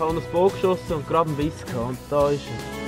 an das Boot geschossen und gerade einen Biss gehabt. Und da ist er.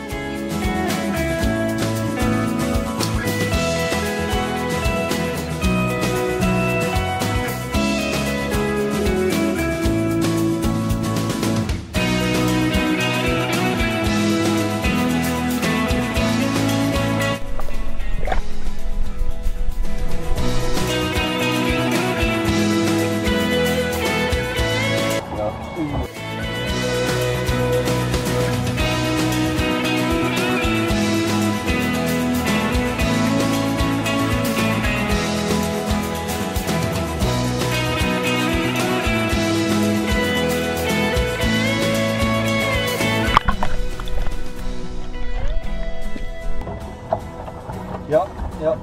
Ja, ja.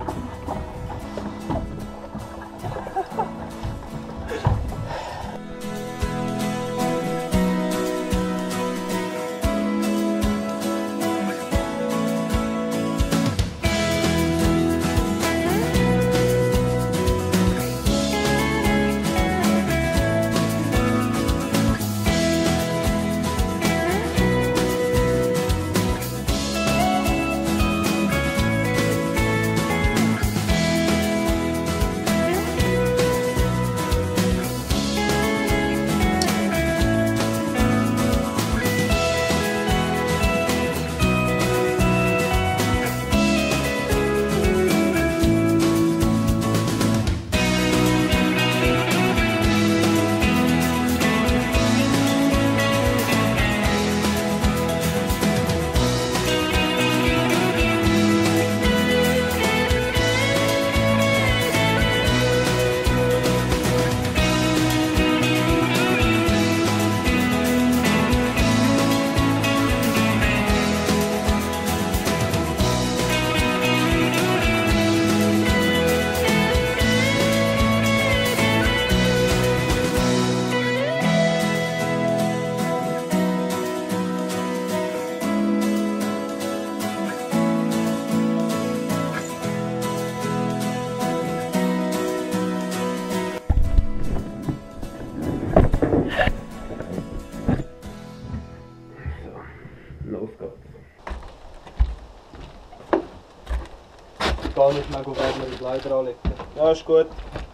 Los geht's. Ich gehe nicht mehr werden, die Kleider anlegen. Ja, ist gut.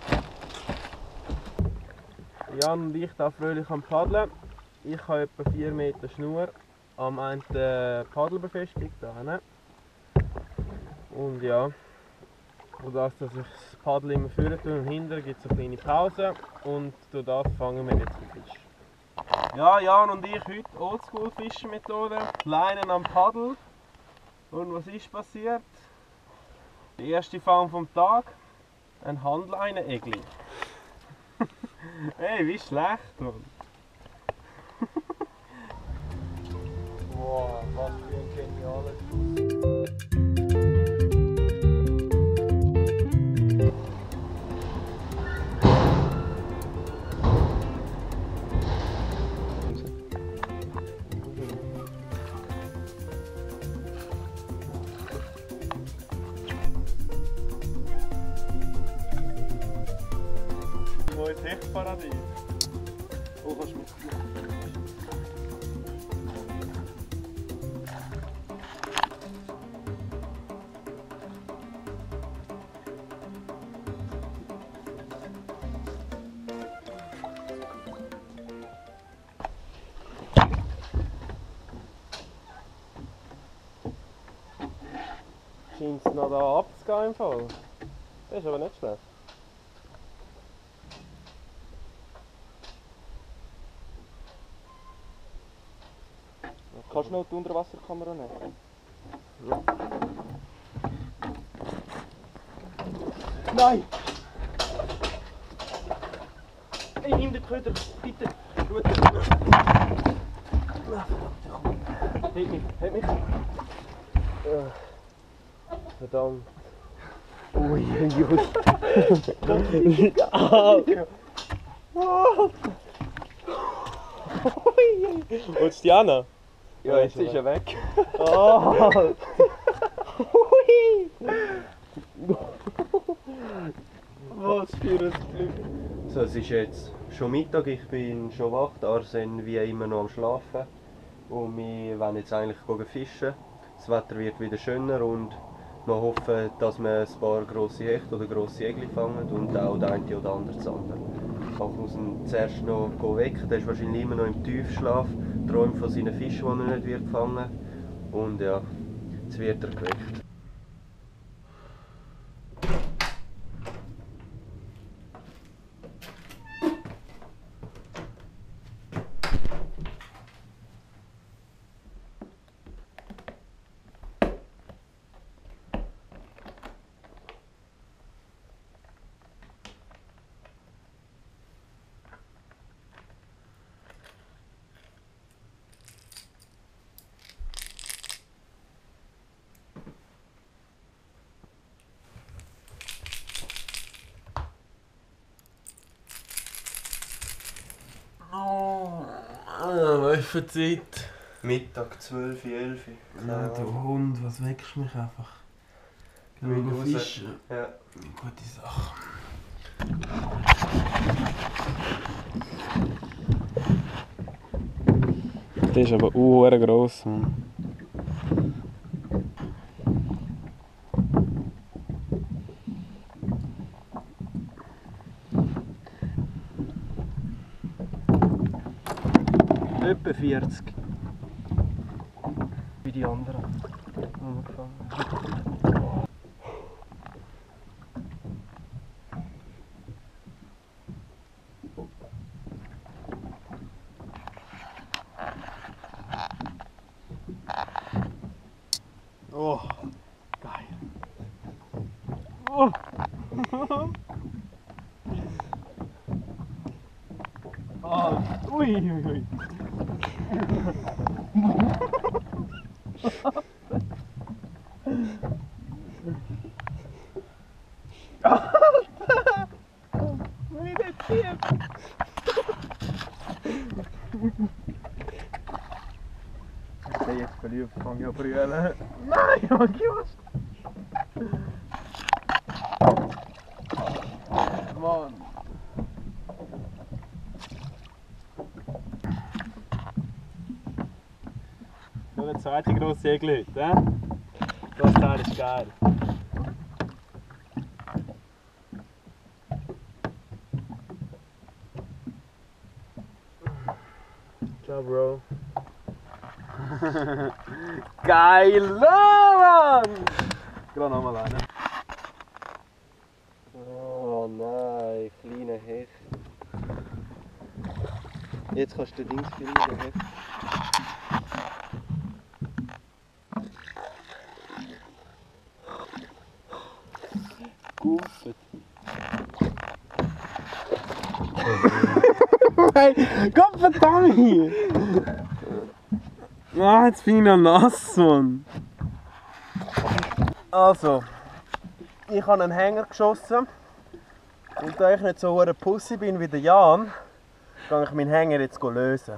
Jan und ich da fröhlich am Paddeln. Ich habe etwa 4 Meter Schnur am einen Paddel befestigt. Da hinten. Und ja, durch das, dass ich das Paddel immer vorne tue und hinten, gibt es eine kleine Pause. Und durch das fangen wir jetzt den Fisch. Ja, Jan und ich heute Oldschool-Fischen-Methode. Leinen am Paddel. Und was ist passiert? Der erste Fang vom Tag. Ein Handleine-Egli. Hey, wie schlecht, Mann. Wow, was für ein genialer Schuss. Neues Hechtparadies. Oh, kannst du mit. Scheint es noch da abzugehen im Fall. Das ist aber nicht schlecht. Kannst du noch die Unterwasserkamera nehmen? Ja. Nein! Hey, nimm den Köder, bitte! Gut. Halt mich, halt mich! Ja. Verdammt! Ui, ui! Ah! Und ist Diana? Ja, jetzt ist er weg. Oh! Hui! Was für ein Glück. So, es ist jetzt schon Mittag, ich bin schon wach, Arsen wie immer noch am Schlafen. Und wir wollen jetzt eigentlich fischen. Das Wetter wird wieder schöner und wir hoffen, dass wir ein paar grosse Hechte oder grosse Egli fangen und auch der eine oder andere Zander. Ich muss ihn zuerst noch wecken, der ist wahrscheinlich immer noch im Tiefschlaf, träumt von seinen Fischen, die er nicht wird fangen. Und ja, jetzt wird er geweckt. Was ist für Zeit? Mittag 12, 11. Ja, du Hund, was weckst mich einfach? Gehen wir fischen? Ja. Gute Sache. Der ist aber gross, Mann. Etwa 40. Wie die anderen, die wir gefangen haben. Oh, geil. Oh. Oh, ui, ui, ui. Wie der Tier. Ich bin jetzt verliebt, fange ich an brüllen. Nein, Mann, was? Mann. Nur eine zweite grosse Segel heute, eh? Das Teil ist geil. Ciao, Bro. Geil, Mann! Gerade nochmal einen. Oh nein, kleiner Hecht. Jetzt kannst du den Dings filmen, den Hecht. Guffet. Gott verdammt! Ah, jetzt bin ich noch nass, Mann. Also, ich habe einen Hänger geschossen. Und da ich nicht so eine Pussy bin wie der Jan, gehe ich meinen Hänger jetzt lösen.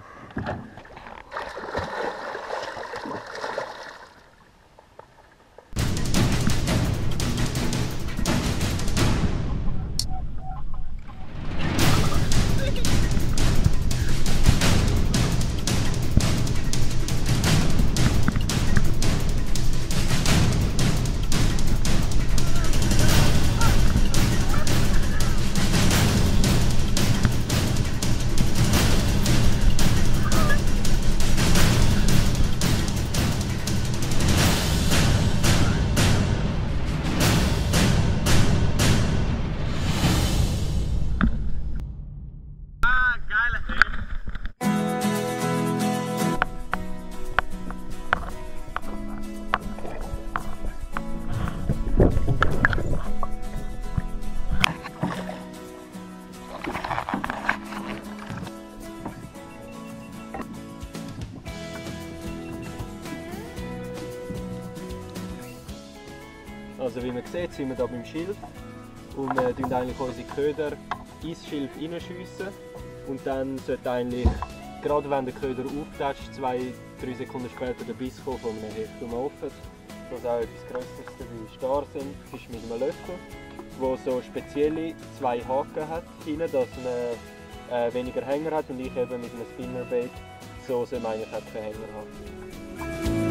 Also wie man sieht, sind wir hier beim Schilf und wir tun eigentlich unsere Köder ins Schilf hineinschiessen und dann sollte eigentlich, gerade wenn der Köder auftatscht, 2-3 Sekunden später der Biss kommen von einem Hecht. Und wir hoffen, dass auch etwas Größeres dabei ist. Da sind Fisch mit einem Löffel, der so spezielle 2 Haken hat, hinten, dass man weniger Hänger hat und ich eben mit einem Spinnerbait So soll man eigentlich auch keinen Hänger haben.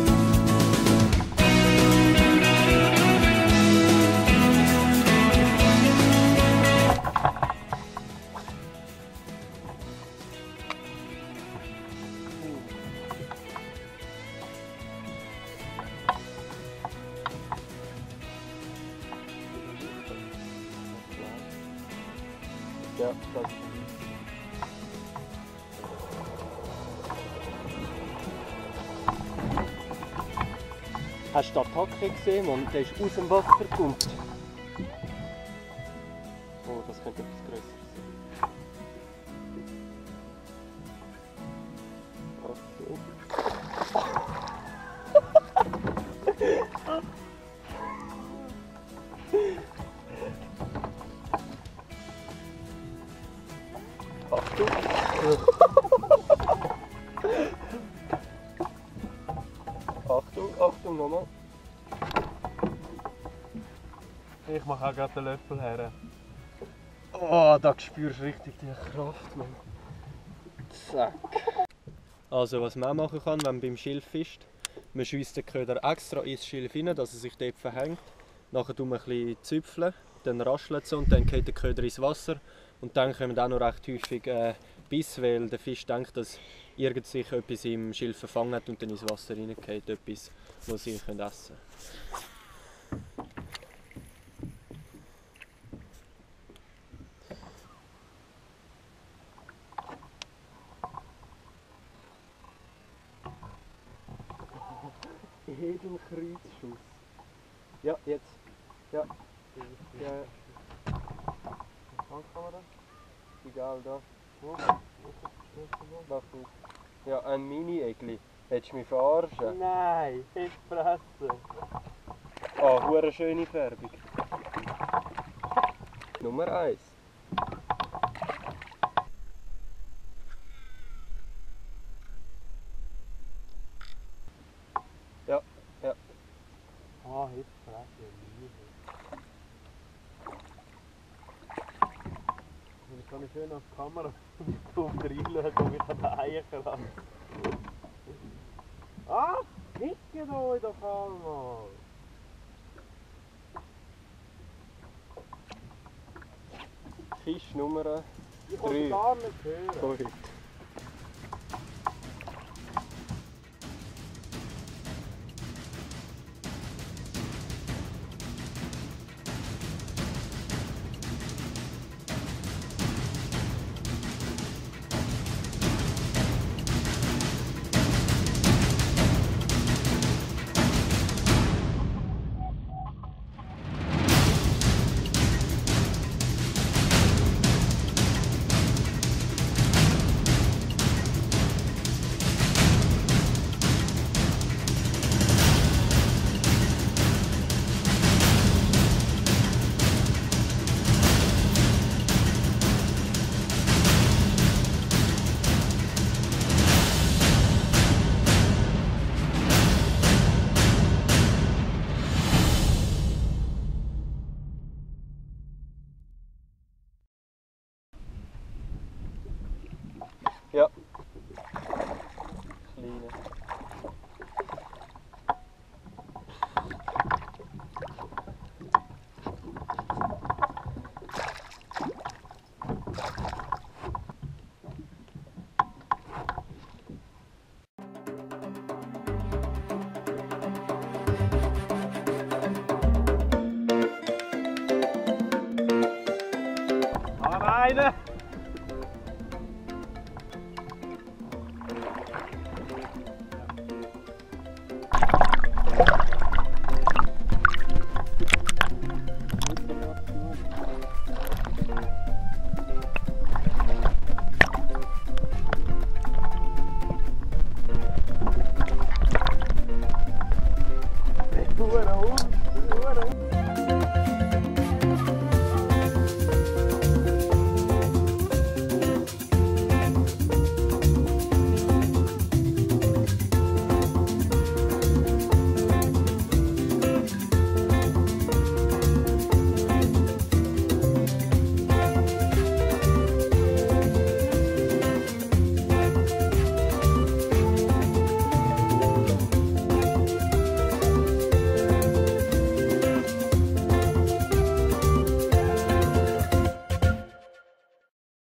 Ja, das ist Hast du die Attacke gesehen, Mann? Der ist aus dem Wasser gekommen. Oh, das könnte etwas Größeres sein. Achtung! Achtung, Achtung nochmal. Ich mache auch gerade den Löffel her. Oh, da spürst du richtig die Kraft, Mann. Zack. Also was man auch machen kann, wenn man beim Schilf fischt, man schiesst den Köder extra ins Schilf rein, dass er sich dort verhängt. Nachher tun wir ein bisschen züpfeln, dann raschelt es und dann geht der Köder ins Wasser. Und dann kommen auch noch recht häufig Biss, weil der Fisch denkt, dass irgend sich etwas im Schilf verfangen hat und dann ins Wasser reingeht, etwas, was sie essen können. Edelkreuzschuss. Ja, jetzt. Ja. Ja. Was kann man da? Egal, da. Wo? Mach nicht. Ja, ein Mini-Egli. Hättest du mich verarschen? Nein, ich fressen. Ah, hure schöne Färbung. Nummer 1. Ja, ja. Ah, jetzt fressen. Ich kann schön auf die Kamera reinschauen und mich an den Eier lassen. Ah, fickt euch doch einmal! Fisch Nummer 3. Ich kann gar nicht hören. Gut. Ja. Kleine. Ah, nein!